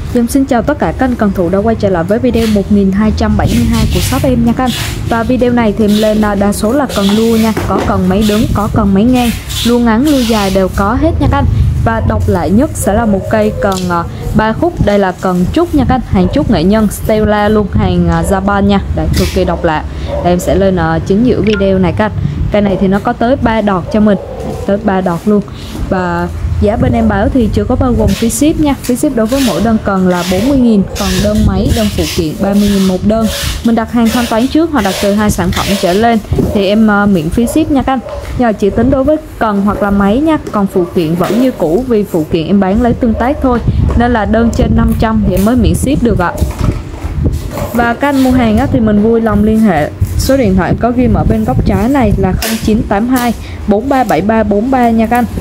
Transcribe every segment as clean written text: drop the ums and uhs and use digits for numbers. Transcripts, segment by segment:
Xin chào tất cả các anh cần thủ đã quay trở lại với video 1272 của shop em nha các anh. Và video này thì em lên đa số là cần lua nha, có cần máy đứng, có cần máy ngang, lua ngắn, lua dài đều có hết nha các anh. Và độc lạ nhất sẽ là một cây cần 3 khúc, đây là cần trúc nha các anh, hàng trúc nghệ nhân Stella luôn, hàng Japan nha, đấy, cực kỳ độc lạ. Đây em sẽ lên chính giữa video này các anh. Cây này thì nó có tới 3 đọt cho mình, tới 3 đọt luôn. Và giá bên em báo thì chưa có bao gồm phí ship nha. Phí ship đối với mỗi đơn cần là 40.000, còn đơn máy, đơn phụ kiện 30.000 một đơn. Mình đặt hàng thanh toán trước hoặc đặt từ 2 sản phẩm trở lên thì em miễn phí ship nha các anh. Nhưng chỉ tính đối với cần hoặc là máy nha, còn phụ kiện vẫn như cũ, vì phụ kiện em bán lấy tương tác thôi, nên là đơn trên 500 thì em mới miễn ship được ạ. Và các anh mua hàng thì mình vui lòng liên hệ số điện thoại có ghi ở bên góc trái này là 0982 437343 nha các anh.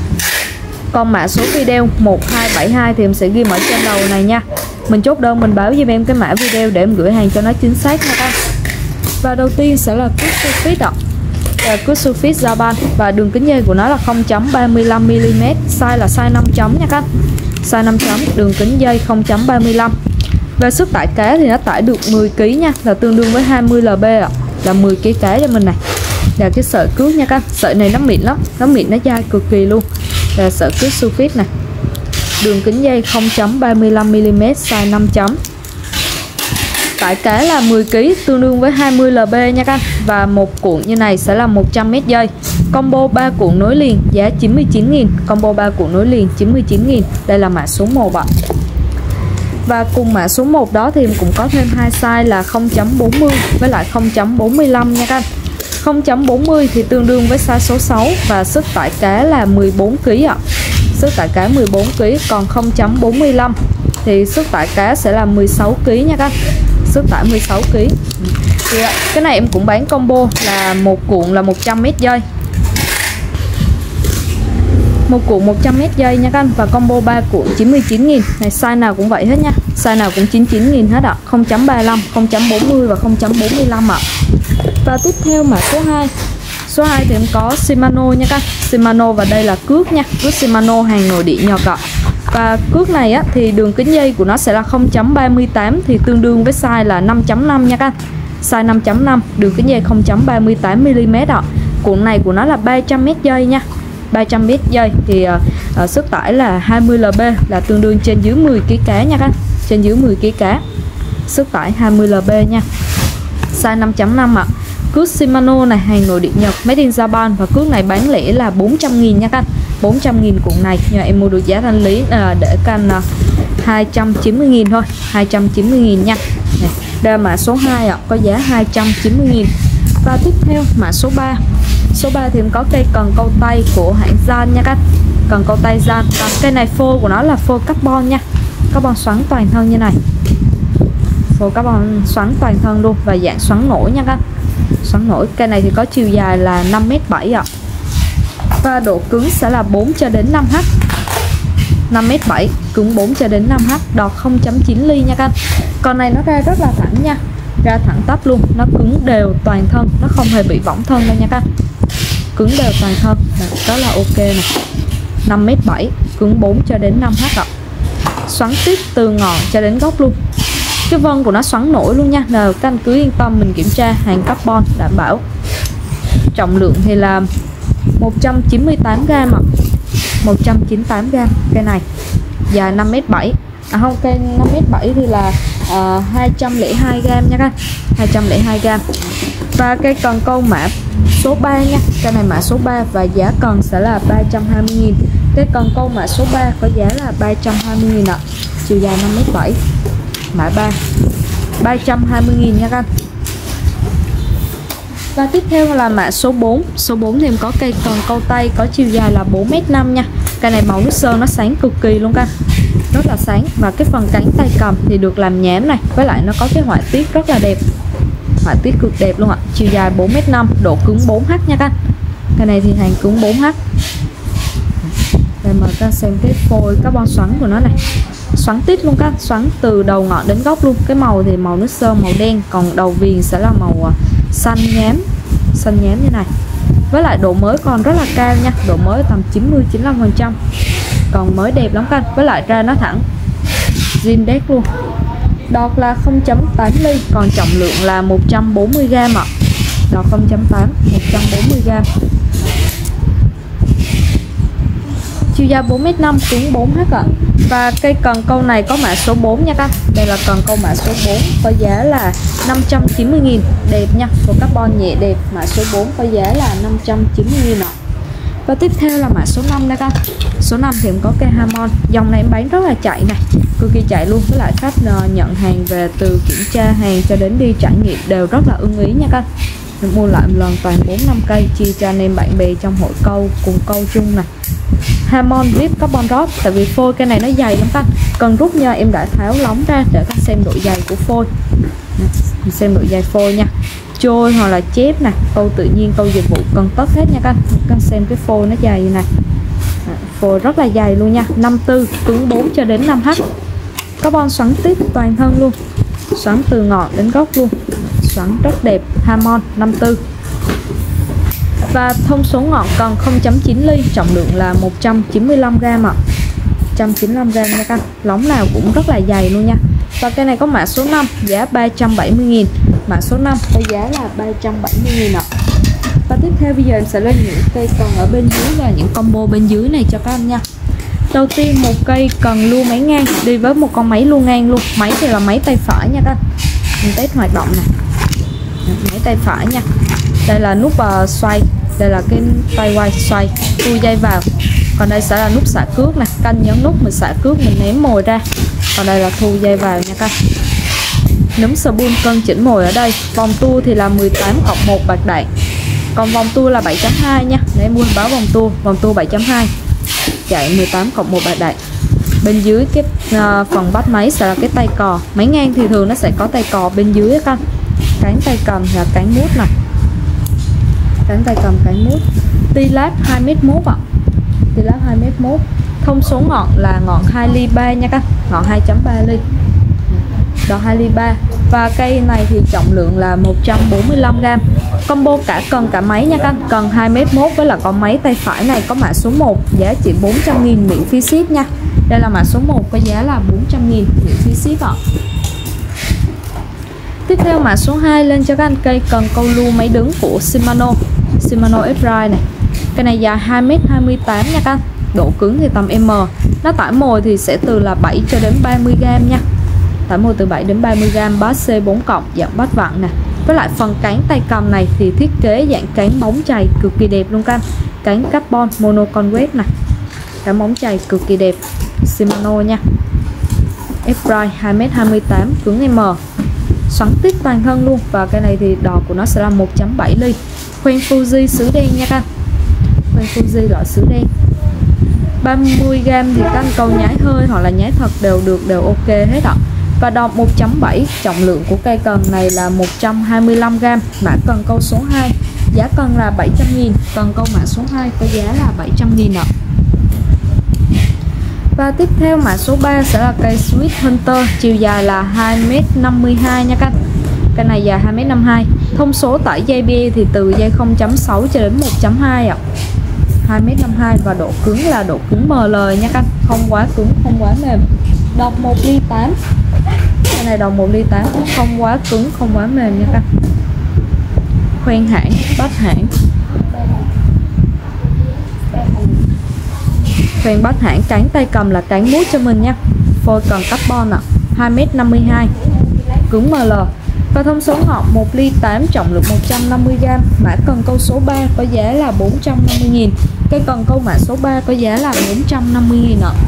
Còn mã số video 1272 thì em sẽ ghi ở trên đầu này nha. Mình chốt đơn mình báo giùm em cái mã video để em gửi hàng cho nó chính xác nha các anh. Và đầu tiên sẽ là Kutsufit ạ. Kutsufit Japan và đường kính dây của nó là 0.35mm, size là size 5 chấm nha các anh. Size 5 chấm, đường kính dây 0.35. Về sức tải cá thì nó tải được 10 kg nha, là tương đương với 20 lb ạ, là 10 kg cá cho mình này. Là cái sợi cước nha các anh, sợi này nó mịn lắm, nó mịn, nó dai cực kỳ luôn. Là sợi cước Kutsufit này. Đường kính dây 0.35mm, size 5 chấm. Tải cá là 10 kg, tương đương với 20 lb nha các anh. Và một cuộn như này sẽ là 100m dây. Combo 3 cuộn nối liền giá 99.000, combo 3 cuộn nối liền 99.000. Đây là mã số 1 ạ. Và cùng mã số 1 đó thì cũng có thêm hai size là 0.40 với lại 0.45 nha các anh. 0.40 thì tương đương với size số 6 và sức tải cá là 14 kg ạ. Sức tải cá 14 kg, còn 0.45 thì sức tải cá sẽ là 16 kg nha các anh. Sức tải 16 kg. Thì cái này em cũng bán combo là một cuộn là 100m dây. Một cuộn 100m dây nha các anh, và combo 3 cuộn 99.000. Này size nào cũng vậy hết nha. Size nào cũng 99.000 hết ạ. 0.35, 0.40 và 0.45 ạ. Và tiếp theo mã số 2. Số 2 thì em có Shimano nha các anh. Shimano và đây là cước nha, cước Shimano hàng nội địa Nhật ạ. Và cước này thì đường kính dây của nó sẽ là 0.38 thì tương đương với size là 5.5 nha các anh. Size 5.5, đường kính dây 0.38mm ạ. Cuộn này của nó là 300m dây nha. 300m dây thì sức tải là 20 lb, là tương đương trên dưới 10 kg cá nha các anh. Trên dưới 10 kg cá. Sức tải 20 lb nha. Size 5.5 ạ. Cước Shimano này hàng nội địa Nhật, made in Japan, và cước này bán lẻ là 400.000 nha các anh. 400.000 cuộn này, nhưng mà em mua được giá thanh lý để canh 290.000 thôi, 290.000 nha. Này, đây là mã số 2 ạ, có giá 290.000. Và tiếp theo mã số 3. Số 3 thì em có cây cần câu tay của hãng Jan nha các anh. Cần câu tay Jan. Và cây này phô của nó là phô carbon nha. Carbon xoắn toàn thân như này. Phô carbon xoắn toàn thân luôn, và dạng xoắn nổi nha các anh. Xoắn nổi. Cây này thì có chiều dài là 5m7 ạ. Và độ cứng sẽ là 4 cho đến 5h. 5m7, cứng 4 cho đến 5h, đọt 0.9 ly nha các anh. Con này nó ra rất là thẳng nha, ra thẳng tắp luôn, nó cứng đều toàn thân, nó không hề bị võng thân đâu nha các anh. Cứng đều toàn thân, đó là ok này. 5m7, cứng 4 cho đến 5h ạ. Xoắn tiếp từ ngọn cho đến gốc luôn. Cái vân của nó xoắn nổi luôn nha, là các anh cứ yên tâm, mình kiểm tra hàng carbon đảm bảo. Trọng lượng thì là 198g ạ. 198g cây này. Dài 5m7. À không, cây 5m7 thì là 202g nha các anh. 202g. Và cây cần câu mã số 3 nha. Cây này mã số 3 và giá cần sẽ là 320.000. Cây cần câu mã số 3 có giá là 320.000 ạ. Chiều dài 5m7. Mã 3. 320.000 nha các anh. Và tiếp theo là mã số 4. Số 4 thì em có cây cần câu tay có chiều dài là 4m5 nha. Cây này màu nước sơn nó sáng cực kỳ luôn các anh. Rất là sáng. Và cái phần cánh tay cầm thì được làm nhám này, với lại nó có cái họa tiết rất là đẹp. Họa tiết cực đẹp luôn ạ. Chiều dài 4m5, độ cứng 4h nha các anh. Cây này thì hàng cứng 4h. Đây mời các anh xem cái phôi carbon xoắn của nó này. Xoắn tít luôn các anh, xoắn từ đầu ngọn đến gốc luôn. Cái màu thì màu nước sơn màu đen, còn đầu viền sẽ là màu xanh nhám như này. Với lại độ mới còn rất là cao nha, độ mới tầm 90-95%. Còn mới đẹp lắm các anh, với lại ra nó thẳng. zin đét luôn. Đọt là 0.8 ly, còn trọng lượng là 140g ạ. Đọt 0.8, 140g. Chiều dài 4m5, cứng 4H ạ. Và cây cần câu này có mã số 4 nha các. Đây là cần câu mã số 4, có giá là 590.000, đẹp nha. Của carbon nhẹ đẹp, mã số 4 có giá là 590.000 ạ. Và tiếp theo là mã số 5 đây các. Số 5 thì em có cây Hammond. Dòng này em bán rất là chạy này, cực kỳ chạy luôn. Với lại khách nhận hàng về từ kiểm tra hàng cho đến đi trải nghiệm đều rất là ưng ý nha các. Mình mua lại một lần toàn 4-5 cây, chia cho anh em bạn bè trong hội câu cùng câu chung này. Hammond Grip Carbon Rod. Tại vì phôi cây này nó dày lắm các. Cần rút nha, em đã tháo lóng ra để các xem độ dày của phôi. Mình xem độ dày phôi nha. Trôi hoặc là chép nè, câu tự nhiên, câu dịch vụ cần tất hết nha các anh xem cái phôi nó dày như này. Phôi rất là dày luôn nha, 54, cứng 4 cho đến 5H. Carbon xoắn tiếp toàn thân luôn, xoắn từ ngọn đến gốc luôn, xoắn rất đẹp. Hammond 54. Và thông số ngọn cần 0.9 ly, trọng lượng là 195g ạ. 195g nha các. Lóng nào cũng rất là dày luôn nha. Và cây này có mã số 5, giá 370.000. Mã số 5 có giá là 370.000 ạ. Và tiếp theo bây giờ em sẽ lên những cây cần ở bên dưới và những combo bên dưới này cho các anh nha. Đầu tiên một cây cần lua máy ngang đi với một con máy lua ngang luôn. Máy thì là máy tay phải nha các anh. Mình test hoạt động này. Máy tay phải nha. Đây là nút xoay, đây là cái tay quay xoay, thu dây vào. Còn đây sẽ là nút xả cước này, canh nhấn nút mình xả cước mình ném mồi ra. Còn đây là thu dây vào nha các. Núm spool cân chỉnh mồi ở đây. Vòng tua thì là 18+1 bạc đạn. Còn vòng tua là 7.2 nha. Để mua báo vòng tua 7.2. Chạy 18+1 bạc đạn. Bên dưới cái phần bắt máy sẽ là cái tay cò. Máy ngang thì thường nó sẽ có tay cò bên dưới các anh. Cánh tay cầm là cánh mút này. Cánh tay cầm cánh mút. T-lap 2m1 ạ. T-lap 2m1. Thông số ngọn là ngọn 2 ly 3 nha các. Ngọn 2.3 ly. Đọt 2 ly 3. Và cây này thì trọng lượng là 145g. Combo cả cần cả máy nha các. Cần 2m1 với là con máy tay phải này có mã số 1, giá chỉ 400.000 miễn phí ship nha. Đây là mã số 1 có giá là 400.000 miễn phí ship ạ. Tiếp theo mã số 2 lên cho các anh cây cần câu lu máy đứng của Shimano S-Ride này. Cây này dài 2m28 nha các anh. Độ cứng thì tầm M. Nó tải mồi thì sẽ từ là 7 cho đến 30g nha. Tải mồi từ 7 đến 30g, bát C4 cộng, dạng bát vặn nè. Với lại phần cánh tay cầm này thì thiết kế dạng cánh bóng chày cực kỳ đẹp luôn các anh. Cánh carbon mono convex này. Cánh bóng chày cực kỳ đẹp. Shimano nha. S-Ride 2m28, cứng M. Xoắn tiếp toàn thân luôn. Và cái này thì đọt của nó sẽ là 1.7 ly. Khoen Fuji sứ đen nha các anh. Khoen Fuji loại sứ đen. 30g thì các anh câu nhái hơi hoặc là nhái thật đều được, đều ok hết ạ. Và đọt 1.7, trọng lượng của cây cần này là 125g. Mã cần câu số 2, giá cần là 700.000. Cần câu mã số 2 có giá là 700.000 ạ. Và tiếp theo mã số 3 sẽ là cây Sweet Hunter, chiều dài là 2m52 nha các. Cây này dài 2m52. Thông số tải dây bia thì từ dây 0.6 cho đến 1.2 ạ. 2m52 và độ cứng là độ cứng ML nha các. Không quá cứng, không quá mềm. Đọt 1 ly 8. Cây này đọt 1 ly 8, không quá cứng, không quá mềm nha các. Khoen hãng, bát hãng. Khoen bát hãng, cánh tay cầm là cánh mút cho mình nha. Phôi cần carbon ạ. 2m52. Cứng ML. Và thông số ngọn 1 ly 8, trọng lượng 150g. Mã cần câu số 3 có giá là 450.000. Cây cần câu mã số 3 có giá là 450.000 ạ.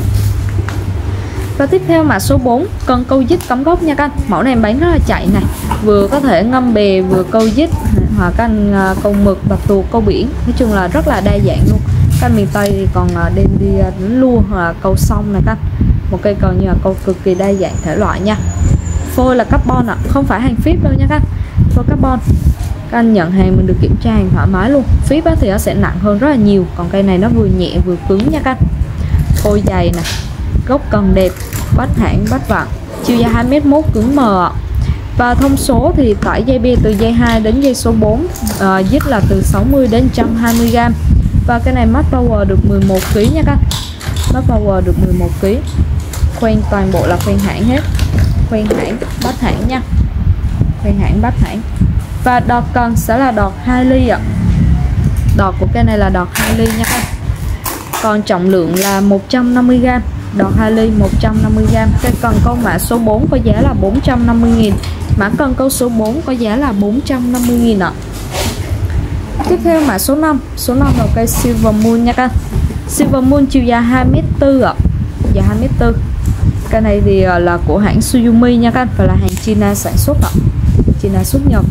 Và tiếp theo mã số 4, cần câu dít cắm gốc nha các anh. Mẫu này em bán rất là chạy này. Vừa có thể ngâm bè, vừa câu dít, hoặc các anh câu mực, bạch tuộc, câu biển. Nói chung là rất là đa dạng luôn. Các anh miền Tây thì còn đem đi đánh lua hoặc là câu sông này các anh. Một cây cần như là câu cực kỳ đa dạng thể loại nha. Phôi là carbon ạ, không phải hàng phíp đâu nha các anh. Phôi carbon. Các anh nhận hàng mình được kiểm tra hàng thoải mái luôn. Phíp thì nó sẽ nặng hơn rất là nhiều. Còn cây này nó vừa nhẹ vừa cứng nha các anh. Phôi dày nè. Gốc cần đẹp. Bát hãng, bát vặn. Chiều dài 2m1, cứng M ạ. Và thông số thì tải dây bia từ dây 2 đến dây số 4. Dít là từ 60 đến 120g. Và cái này max power được 11kg nha các anh. Max power được 11kg. khoen toàn bộ là khoen hãng hết, khoen hãng Bách hãng nha, khoen hãng Bách hãng. Và đọt cần sẽ là đọt 2 ly ạ. Đọt của cây này là đọt 2 ly nha các. Còn trọng lượng là 150g, đọt 2 ly 150g. Cây cần câu mã số 4 có giá là 450.000. Mã cần câu số 4 có giá là 450.000 ạ. Tiếp theo mã số 5. Số 5 là cây Silver Moon nha các. Silver Moon chiều dài 2m4 ạ, dài 2m4. Cây này thì là của hãng Suzumi nha các, và là hàng China sản xuất ạ, China xuất nhập.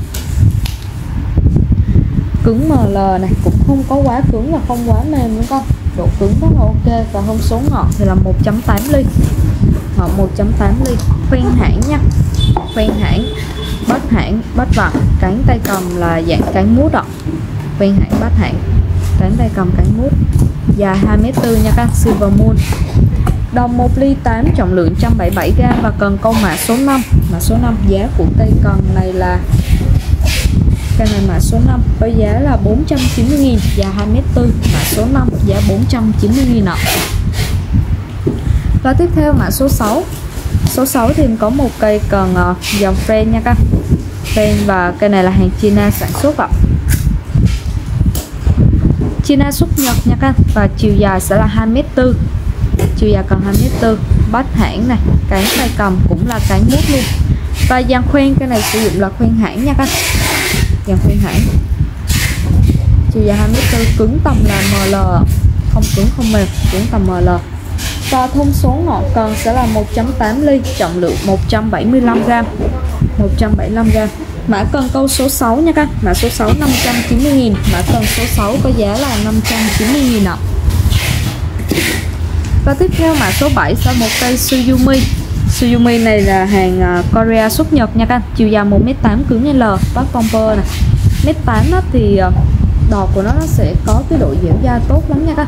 Cứng ML này cũng không có quá cứng và không quá mềm nữa con, độ cứng rất là ok. Và thông số ngọn thì là 1.8 ly, ngọn 1.8 ly. Khoen hãng nha, khoen hãng Bách hãng Bách vặn. Cánh tay cầm là dạng cánh mút ạ, khoen hãng Bách hãng, cánh tay cầm cánh mút, dài 2m4 nha các. Silver Moon, đồng 1 ly 8, trọng lượng 177g và cần câu mã số 5. Mã số 5 giá của cây cần này là cây này mã số 5 có giá là 490.000, dài 2m4. Mã số 5 giá 490.000 ạ. Và tiếp theo mã số 6. Số 6 thì có một cây cần dòng Friend nha các. Friend và cây này là hàng China sản xuất ạ, China xuất nhập nha các. Và chiều dài sẽ là 2m4, chiều dài cần 2m4. Bách hãng này, cánh tay cầm cũng là cánh mút luôn. Và dàn khoen cái này sử dụng là khoen hãng nha các, dàn khoen hãng. Chiều dài 2m4, cứng tầm là ML, không cứng không mềm, cứng tầm ML. Và thông số ngọn cần sẽ là 1.8 ly, trọng lượng 175g, 175g. Mã cần câu số 6 nha các. Mã số 6 590.000. Mã cần số 6 có giá là 590.000 ạ. Và tiếp theo mã số 7 sẽ một cây Suzumi. Suzumi này là hàng Korea xuất nhập nha các. Chiều dài 1m8, cứng L, bắt bumper này. 1m8 thì đọt của nó sẽ có cái độ dẻo dai tốt lắm nha các.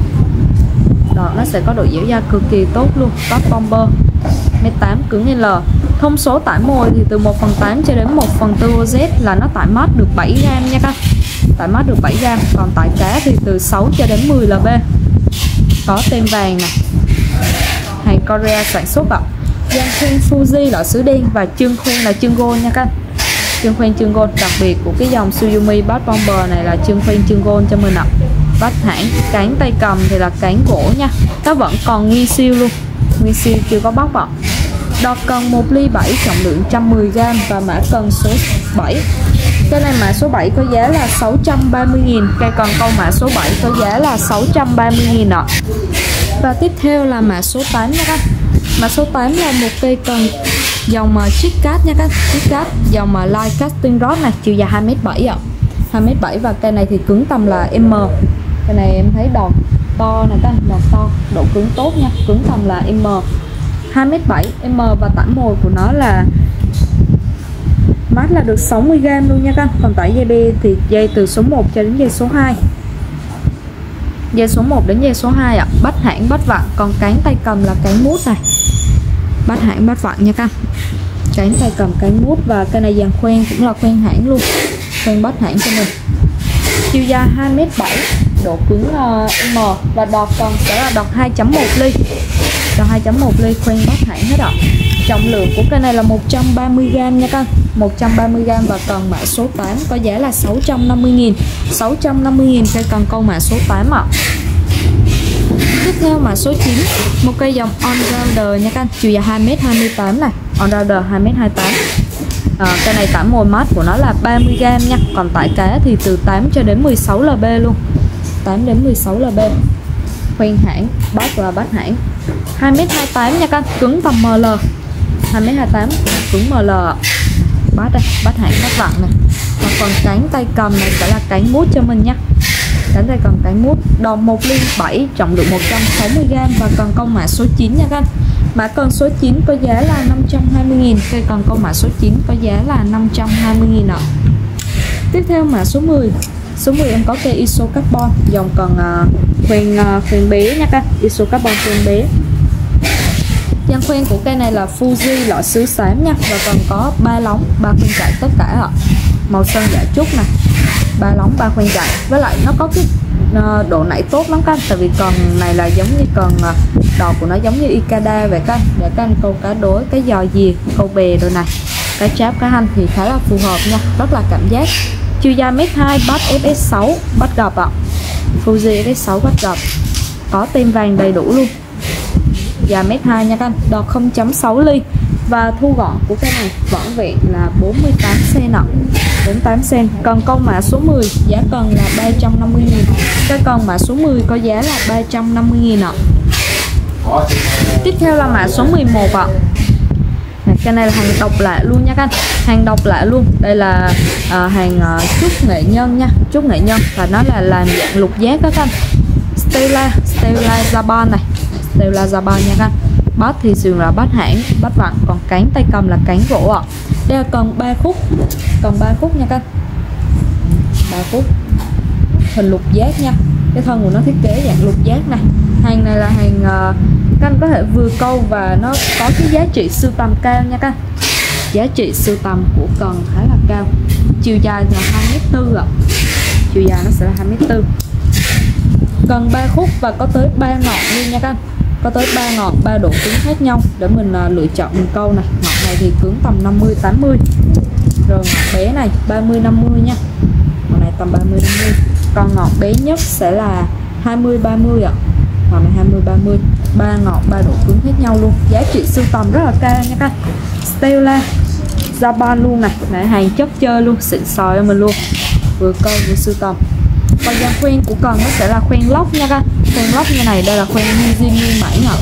Đọt nó sẽ có độ dẻo dai cực kỳ tốt luôn, bắt bumper. 1m8, cứng L. Thông số tải mồi thì từ 1/8 cho đến 1/4 OZ là nó tải mát được 7g nha các. Tải mát được 7g. Còn tải cá thì từ 6 cho đến 10 lb. Có tem vàng này, hàng Korea sản xuất ạ. Dàn khoen Fuji loại sứ đen và chân khoen là chân gold nha các. Chân khoen chân gold, đặc biệt của cái dòng Suzumi Bass Bomber này là chân khoen chân gold cho mình ạ. Bách hãng, cánh tay cầm thì là cánh gỗ nha, nó vẫn còn nguyên siêu luôn, nguyên siêu chưa có bóc ạ. Đọt cần 1 ly 7, trọng lượng 110g và mã cần số 7. Cái này mã số 7 có giá là 630.000. Cây còn câu mã số 7 có giá là 630.000 ạ. Và tiếp theo là mã số 8 nha các. Mã số 8 là một cây cần dòng Chickat nha các. Chickat dòng Light Casting Rod này, chiều dài 2m7 ạ. 2m7 và cây này thì cứng tầm là M. Cây này em thấy đọt to nè các, đọt to, độ cứng tốt nha, cứng tầm là M. 2m7 M và tải mồi của nó là mát là được 60g luôn nha các. Còn tải dây B thì dây từ số 1 cho đến dây số 2. Dây số 1 đến dây số 2 ạ. Bách hãng Bách vặn, còn cánh tay cầm là cánh mút này. Bách hãng Bách vặn nha các. Cánh tay cầm cánh mút và cái này dàn khoen cũng là khoen hãng luôn. Khoen Bách hãng cho mình. Chiều dài 2m7, độ cứng M và đọt cần sẽ là đọt 2.1 ly. Đọt 2.1 ly, khoen Bách hãng hết ạ. Trọng lượng của cây này là 130g nha các. 130g và cần mã số 8 có giá là 650.000. 650.000 cây cần câu mã số 8 ạ. Tiếp theo mã số 9, một cây dòng On-Roader nha các. Chiều dài 2m28 này, On-Roader 2m28. Cây này tải mồi mát của nó là 30g nha. Còn tải cá thì từ 8 cho đến 16 lb luôn, 8 đến 16 lb. Khoen hãng, Bách và Bách hãng. 2m28 nha các, cứng tầm ML. 2m28 cứng ML. Bách đây, Bách hãng Bách vặn này. Và còn cánh tay cầm này sẽ là cánh mút cho mình nha. Cánh tay cầm cánh mút, đòn 1 ly 7, trọng lượng 160g và cần câu mã số 9 nha các. Mã cần số 9 có giá là 520.000. Cây cần câu mã số 9 có giá là 520.000 ạ. Tiếp theo mã số 10. Số 10 em có cây ISO Carbon, dòng cần khoen bé nha các. ISO Carbon khoen bé. Dàn khoen của cây này là Fuji loại sứ xám nha. Và còn có 3 lóng, 3 khoen chạy tất cả ạ. Màu sơn dạ trúc này, 3 lóng 3 khoen chạy. Với lại nó có cái độ nảy tốt lắm các anh, tại vì cần này là giống như cần đọt của nó giống như Ikeda vậy các anh, để các anh câu cá đối, cái giò dìa, câu bè rồi này, cá cháp, cá hành thì khá là phù hợp nha, rất là cảm giác. Chiều dài 1m2, bass FS6, bắt gập ạ, Fuji FS6 bắt gập, có tem vàng đầy đủ luôn, dài 1m2 nha các anh, đọt 0.6 ly. Và thu gọn của cái này vỏn vẹn là 48 cm ạ, 48 cm. Cần câu mã số 10 giá cần là 350.000. Cái cần mã số 10 có giá là 350.000 ạ. Tiếp theo là mã số 11 ạ. Cái này là hàng độc lạ luôn nha các anh, hàng độc lạ luôn. Đây là hàng trúc nghệ nhân nha, trúc nghệ nhân, và nó là làm dạng lục giác đó các anh. Stella Japan này, Stella Japan nha các anh. Bát thì sườn là bát hãng, bát vặn, còn cán tay cầm là cán gỗ ạ. Đây là cần 3 khúc, cần 3 khúc nha các anh, 3 khúc, hình lục giác nha. Cái thân của nó thiết kế dạng lục giác này. Hàng này là hàng các anh có thể vừa câu và nó có cái giá trị sưu tầm cao nha các anh. Giá trị sưu tầm của cần khá là cao. Chiều dài là 2m4 ạ. Chiều dài nó sẽ là 2m4. Cần 3 khúc và có tới 3 ngọn luôn nha các anh. Có tới 3 ngọn, 3 độ cứng khác nhau để mình lựa chọn mình câu này. Ngọn này thì cứng tầm 50 80. Rồi ngọn bé này 30 50 nha. Ngọn này tầm 30 50. Còn ngọn bé nhất sẽ là 20 30 ạ. Ngọn này 20 30. 3 ngọn, 3 độ cứng khác nhau luôn. Giá trị sưu tầm rất là cao nha các anh. Stella Japan luôn này, này hàng chất chơi luôn, xịn sò cho mình luôn. Vừa câu vừa sưu tầm. Còn dàn khoen của cần nó sẽ là khoen lóc nha các anh. Khoen lóc như này, đây là khoen zin nguyên mãi ạ.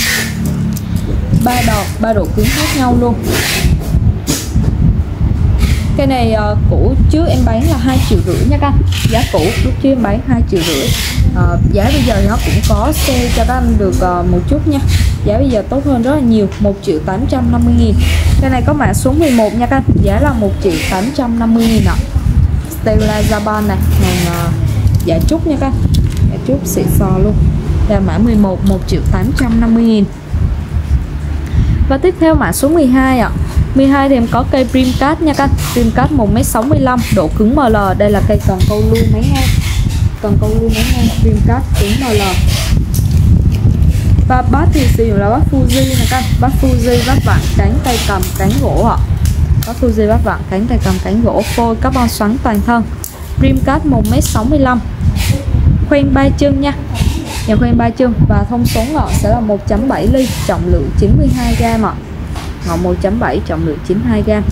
3 đọt, 3 độ cứng khác nhau luôn. Cái này cũ trước em bán là 2,5 triệu nha các anh. Giá cũ lúc trước em bán 2,5 triệu. Giá bây giờ nó cũng có sale cho các anh được một chút nha. Giá bây giờ tốt hơn rất là nhiều, 1.850.000. Cái này có mã số 11 nha các anh. Giá là 1.850.000 ạ. Stella Japan này, hàng dạ trúc nha các anh. Dạ trúc xịn sò luôn. Là mã 11, 1.850.000. Và tiếp theo mã số 12 ạ. 12 thì em có cây Dreamcast nha các anh. Dreamcast 1m65, độ cứng ML. Đây là cây cần câu luôn máy ngang. Cần câu luôn máy ngang, Dreamcast cứng ML. Và bát thì sử dụng là bát Fuji nè các anh. Bát Fuji, bát vặn, cánh tay cầm, cánh gỗ ạ. Bát Fuji, bát vặn, cánh tay cầm, cánh gỗ, phôi carbon xoắn toàn thân. Dreamcast 1m65. Khoen 3 chân nha. Nhà khoen 3 chân và thông số ngọn sẽ là 1.7 ly, trọng lượng 92g ạ. Ngọn 1.7, trọng lượng 92g.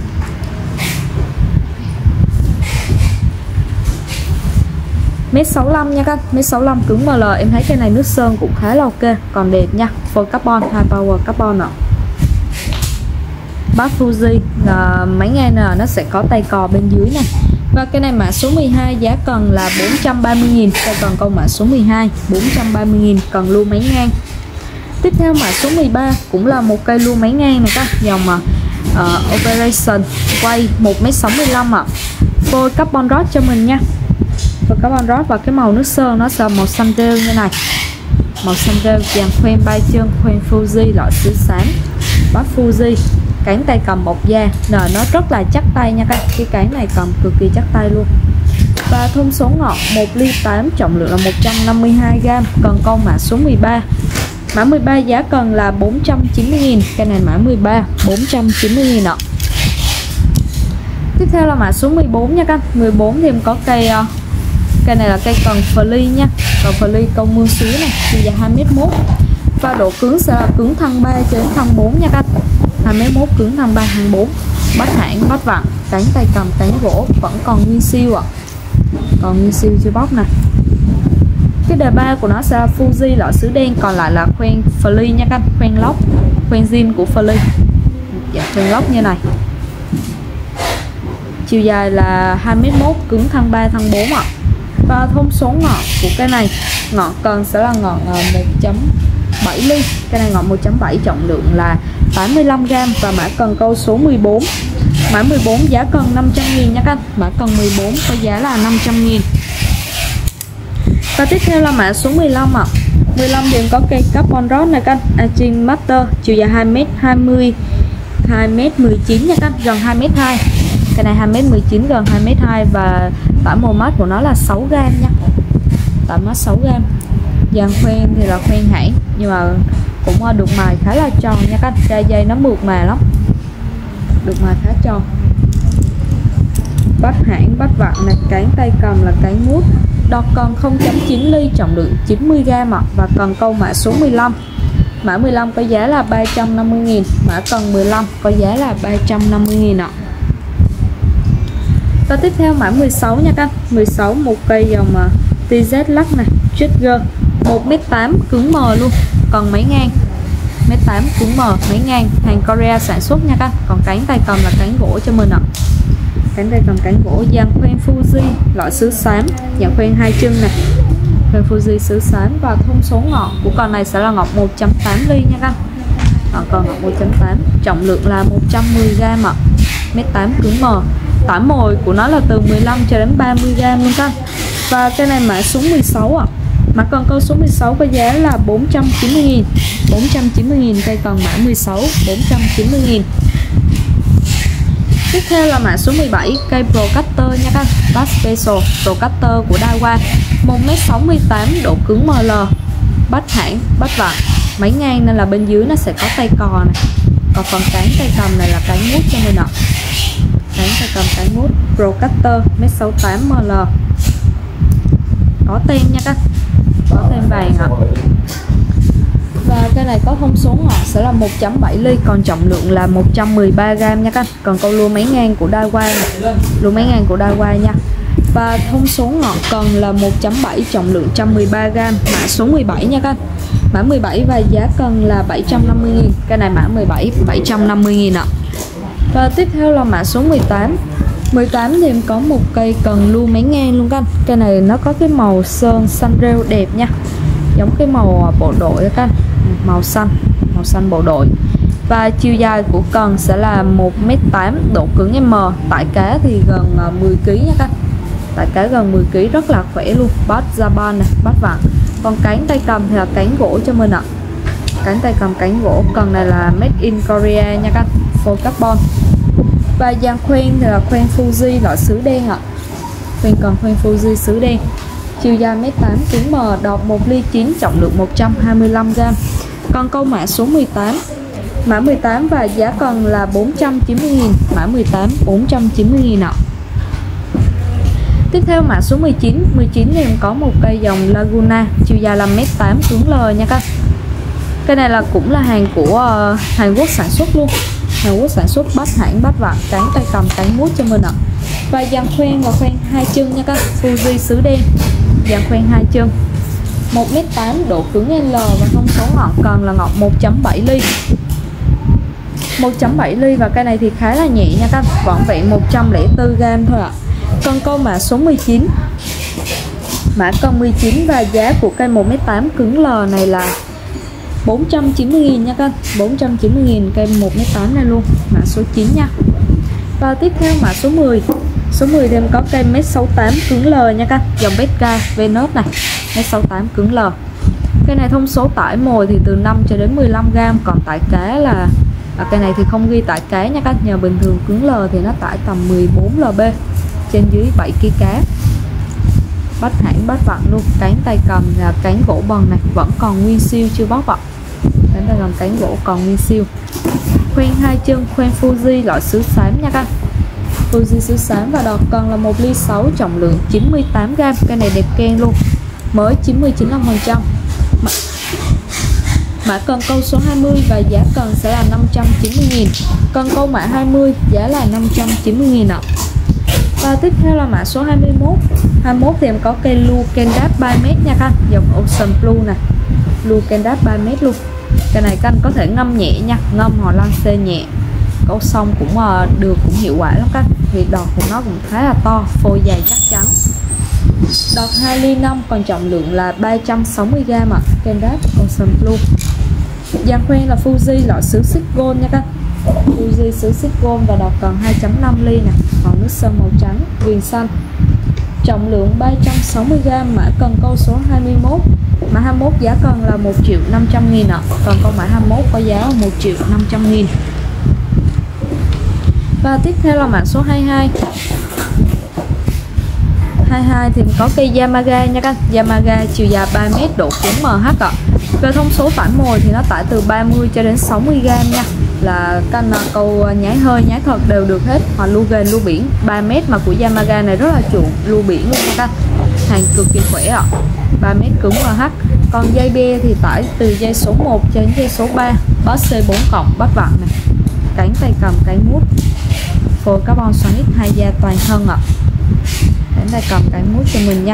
Mét 65 nha các anh, mét 65 cứng ML. Em thấy cái này nước sơn cũng khá là ok, còn đẹp nha. Phôi carbon, high power carbon ạ. Bát Fuji là máy nghe nè, nó sẽ có tay cò bên dưới này. Và cái này mã số 12 giá cần là 430.000. Cây cần câu mã số 12 430.000, cần lưu máy ngang. Tiếp theo mã số 13 cũng là một cây lưu máy ngang này các dòng Operation quay 1m65 ạ. Phôi carbon rod cho mình nha. Phôi carbon rod và cái màu nước sơn nó sẽ màu xanh rêu như này. Màu xanh rêu, dàn khoen 3 chân, khoen Fuji loại sứ xám. Bát Fuji, cánh tay cầm bọc da, nó rất là chắc tay nha các. Cái cánh này cầm cực kỳ chắc tay luôn. Và thông số ngọn 1 ly 8, trọng lượng là 152g, cần câu mã số 13. Mã 13 giá cần là 490.000. Cây này mã 13 490.000 ạ. Tiếp theo là mã số 14 nha các. 14 thì em có cây này là cây cần Fly nha. Cần Fly câu mương suối này, chiều dài 2m1. Và độ cứng sẽ là cứng thân 3 cho đến thân 4 nha các. 2m1 cứng thân 3 thân 4. Bát hãng, bát vặn, cánh tay cầm, cánh gỗ vẫn còn nguyên siêu ạ. Còn nguyên siêu chưa bóc nè. Cái đề ba của nó sẽ là Fuji loại sứ đen, còn lại là khoen Fly nha các. Khoen lóc, khoen zin của Fly. Dạ, khoen lóc như này. Chiều dài là 2m1, cứng thân 3 thân 4 ạ. Và thông số ngọn của cái này, ngọn cần sẽ là ngọn 1.7 ly. Cái này ngọn 1.7, trọng lượng là 85g và mã cần câu số 14. Mã 14 giá cần 500.000 nha các anh. Mã cần 14 có giá là 500.000. Và tiếp theo là mã số 15 ạ. 15 thì có cây carbon rod này các anh. Achin Master, chiều dài 2m20, 2m19 nha các anh, gần 2m2. Cái này 2m19, gần 2m2 và tải mồ mát của nó là 6g nha. tại mát 6g. Dàn khoen thì là khoen hãng nhưng mà cũng được mài khá là tròn nha các anh, ra dây nó mượt mà lắm, được mài khá tròn. Bát hãng, bát vặn này, cán tay cầm là cán mút. Đọt cần 0.9 ly, trọng lượng 90g và cần câu mã số 15. Mã 15 có giá là 350.000, mã cần 15 có giá là 350.000 ạ. Và tiếp theo mã 16 nha các anh. 16 một cây dòng TZ lắc này, Trigger 1m8 cứng mờ luôn, còn mấy ngang 1m8 cứng mờ, mấy ngang, hàng Korea sản xuất nha các anh. Còn cánh tay cầm là cánh gỗ cho mình ạ. Cánh tay cầm cánh gỗ, dàn khoen Fuji loại sứ xám, dàn khoen 2 chân này, khoen Fuji sứ xám. Và thông số ngọt của con này sẽ là ngọt 1.8 ly nha các anh. Còn ngọt 1.8, trọng lượng là 110g ạ, 1m8 cứng mờ. Tải mồi của nó là từ 15 cho đến 30g luôn các anh. Và cây này mã số 16 ạ. Mã cần câu số 16 có giá là 490.000, 490.000 cây cần mã 16, 490.000. Tiếp theo là mã số 17, cây Procaster nha các anh, Bass Special Procaster của Daiwa, 1m68, độ cứng ML, bát hãng, bát vặn, máy ngang nên là bên dưới nó sẽ có tay cò này. Còn phần cán tay cầm này là cán mút cho mình ạ. Cán tay cầm cán mút, Procaster 1m68 ML, có tem nha các anh, có tem vàng ạ. Và cây này có thông số ngọt sẽ là 1.7 ly, còn trọng lượng là 113g nha các anh. Còn câu lua máy ngang của Daiwa này, lua máy ngang của Daiwa nha. Và thông số ngọt cần là 1.7, trọng lượng 113g, mã số 17 nha các anh. Mã 17 và giá cần là 750.000, cây này mã 17 750.000 ạ. Và tiếp theo là mã số 18. 18 thì em có một cây cần lua máy ngang luôn các anh. Cây này nó có cái màu sơn xanh rêu đẹp nha, giống cái màu bộ đội đó các anh, màu xanh bộ đội. Và chiều dài của cần sẽ là 1m8, độ cứng M, tải cá thì gần 10kg nha các anh, tải cá gần 10kg, rất là khỏe luôn. Bass Japan này, bát vặn. Còn cánh tay cầm thì là cánh gỗ cho mình ạ. Cánh tay cầm cánh gỗ, cần này là made in Korea nha các anh, phôi carbon. Và dàn khoen thì là khoen Fuji loại sứ đen ạ. Khoen cần khoen Fuji sứ đen, chiều dài 1m8, cứng mờ, đọt 1 ly 9, trọng lượng 125g. Còn câu mã số 18. Mã 18 và giá cần là 490.000, mã 18 490.000 ạ. Tiếp theo mã số 19. 19 thì em có một cây dòng Laguna, chiều dài là 1m8, cứng L nha các anh. Cây này là cũng là hàng của Hàn Quốc sản xuất luôn, Hàn Quốc sản xuất, bát hãng, bát vặn, cán tay cầm, cán mút cho mình ạ. Và dàn khoen và khoen 2 chân nha các anh, Fuji sứ đen, dàn khoen 2 chân, 1m8, độ cứng L và thông số ngọt cần là ngọt 1.7 ly, 1.7 ly. Và cây này thì khá là nhẹ nha các anh, vỏn vẹn 104g thôi ạ. Còn câu mã số 19. Mã con 19 và giá của cây 1m8 cứng L này là 490.000 nha các anh, 490.000 cây 1m8 này luôn, mã số 9 nha. Và tiếp theo mã số 10. Số 10 thì em có cây 1m68 cứng L nha các anh, dòng Beta Venus này, 1m68 cứng L. Cây này thông số tải mồi thì từ 5 cho đến 15g, còn tải cá là cây này thì không ghi tải cá nha các anh, nhờ bình thường cứng L thì nó tải tầm 14 lb, trên dưới 7 kg cá. Bát hãng, bát vặn luôn, cánh tay cầm là cánh gỗ bần này, vẫn còn nguyên siêu chưa bóc ạ. Cánh tay cầm cánh gỗ còn nguyên siêu. Khoen 2 chân, khoen Fuji loại sứ xám nha các anh, Fuji sứ xám. Và đọt cần là 1 ly 6, trọng lượng 98g. Cây này đẹp keng luôn, mới 90-95%. Mã cần câu số 20 và giá cần sẽ là 590.000. Cần câu mã 20 giá là 590.000 ạ. Và tiếp theo là mã số 21. 21 thì em có cây Lu Kendat 3m nha các anh, dòng Ocean Blue này, Lu Kendat 3m luôn. Cây này các anh có thể ngâm nhẹ nha, ngâm hoặc lăn xê nhẹ, câu xong cũng được, cũng hiệu quả lắm các anh. Vì đọt của nó cũng khá là to, phôi dày chắc chắn. Đọt 2 ly 5, còn trọng lượng là 360g ạ. Kendat Ocean Blue. Dàn khoen là Fuji loại sứ xích gold nha các anh, Fuji sứ xích gold. Và đọt cần 2.5 ly nè, còn nước sơn màu trắng, viền xanh, trọng lượng 360g. Mã cần câu số 21. Mã 21 giá cần là 1.500.000 ạ. Còn câu mã 21 có giá là 1.500.000. Và tiếp theo là mã số 22. 22 thì có cây Yamaha nha các anh. Yamaha chiều dài 3m, độ cứng MH ạ. Về thông số phản mồi thì nó tải từ 30 cho đến 60g nha. Là canh câu nhái hơi, nhái thật đều được hết, hoặc lưu ghềnh, lưu biển. 3m mà của Yamaha này rất là chuộng lưu biển luôn nha các anh. Hàng cực kỳ khỏe ạ. 3m cứng MH. Còn dây be thì tải từ dây số 1 cho đến dây số 3. Bass C4 cộng, bắt vặn này. Cánh tay cầm, cánh mút. Phôi carbon xoắn X 2 da toàn thân ạ. Cánh tay cầm, cánh mút cho mình nha.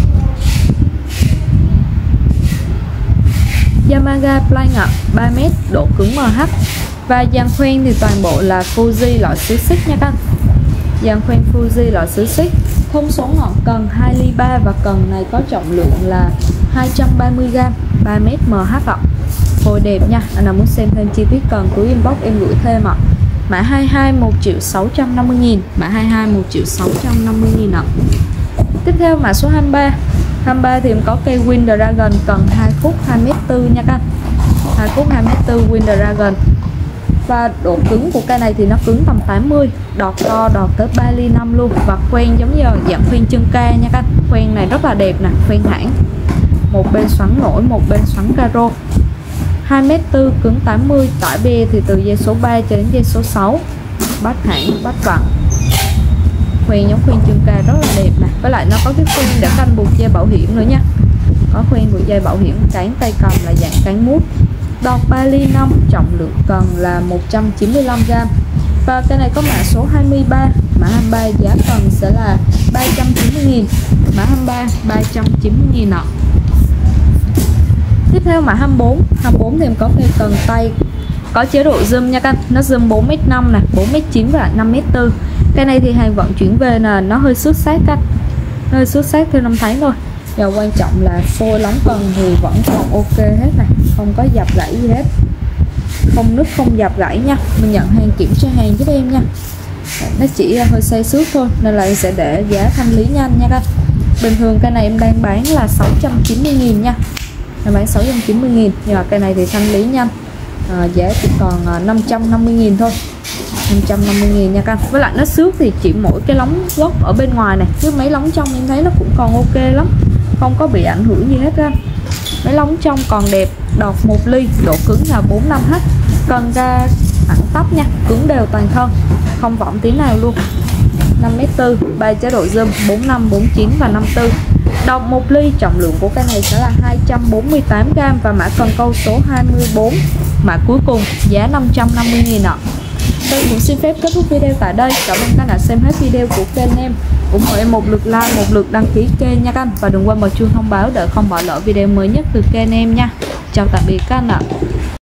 Yamaha Plank ạ, 3m, độ cứng MH. Và dàn khoen thì toàn bộ là Fuji loại xứ xích nha các anh. Dàn khoen Fuji loại xứ xích. Thông số ngọn cần 2 ly 3 và cần này có trọng lượng là 230g, 3m MH ạ. Phôi đẹp nha. Anh nào muốn xem thêm chi tiết cần cứ inbox em gửi thêm ạ. Mã 22 1.650.000, mã 22 1.650.000 ạ. Tiếp theo mã số 23. 23 thì có cây Wind Dragon cần 2 khúc 2m4 nha các anh. 2 khúc 2m4 Wind Dragon. Và độ cứng của cây này thì nó cứng tầm 80, đọt to đọt tới 3 ly 5 luôn. Và khoen giống như dạng khoen chân ca nha các anh. Khoen này rất là đẹp nè, khoen hãng. Một bên xoắn nổi, một bên xoắn caro. 2m4 cứng 80, tải be thì từ dây số 3 cho đến dây số 6. Bắt hãng, bắt vặn. Khoen giống khoen chân ca rất là đẹp nè. Với lại nó có cái khoen để canh buộc dây bảo hiểm nữa nha. Có khoen buộc dây bảo hiểm, cánh tay cầm là dạng cánh mút. Đọt 3 ly 5, trọng lượng cần là 195g. Và cái này có mã số 23. Mã 23 giá cần sẽ là 390.000. Mã 23 390.000 ạ. Tiếp theo mã 24. 24 thì có cây cần tay có chế độ zoom nha các anh. Nó zoom 4m5 nè, 4m9 và 5m4. Cái này thì hàng vận chuyển về là nó hơi xước sát cách. Nó hơi xước sát theo năm thấy thôi. Điều quan trọng là phôi lóng cần thì vẫn còn ok hết này, không có dập gãy gì hết. Không nứt, không dập gãy nha. Mình nhận hàng kiểm tra hàng giúp em nha. Nó chỉ hơi say xước thôi nên là em sẽ để giá thanh lý nhanh nha các. Bình thường cái này em đang bán là 690.000 nha. Em bán 690.000, nhưng mà cái này thì thanh lý nhanh. Giá chỉ còn 550.000 thôi. 550.000 nha các anh. Với lại nó xước thì chỉ mỗi cái lóng gốc ở bên ngoài này, chứ mấy lóng trong em thấy nó cũng còn ok lắm, không có bị ảnh hưởng gì hết á. Mấy lóng trong còn đẹp. Đọt 1 ly, độ cứng là 45H. Cần ra thẳng tắp nha, cứng đều toàn thân, không võng tí nào luôn. 5m4, 3 chế độ zoom 45, 49 và 54. Đọt 1 ly, trọng lượng của cái này sẽ là 248g. Và mã cần câu số 24, mã cuối cùng, giá 550.000 ạ. Tôi cũng xin phép kết thúc video tại đây. Cảm ơn các bạn đã xem hết video của kênh em. ủng hộ em một lượt like, một lượt đăng ký kênh nha các anh. Và đừng quên bật chuông thông báo để không bỏ lỡ video mới nhất từ kênh em nha. Chào tạm biệt các anh ạ.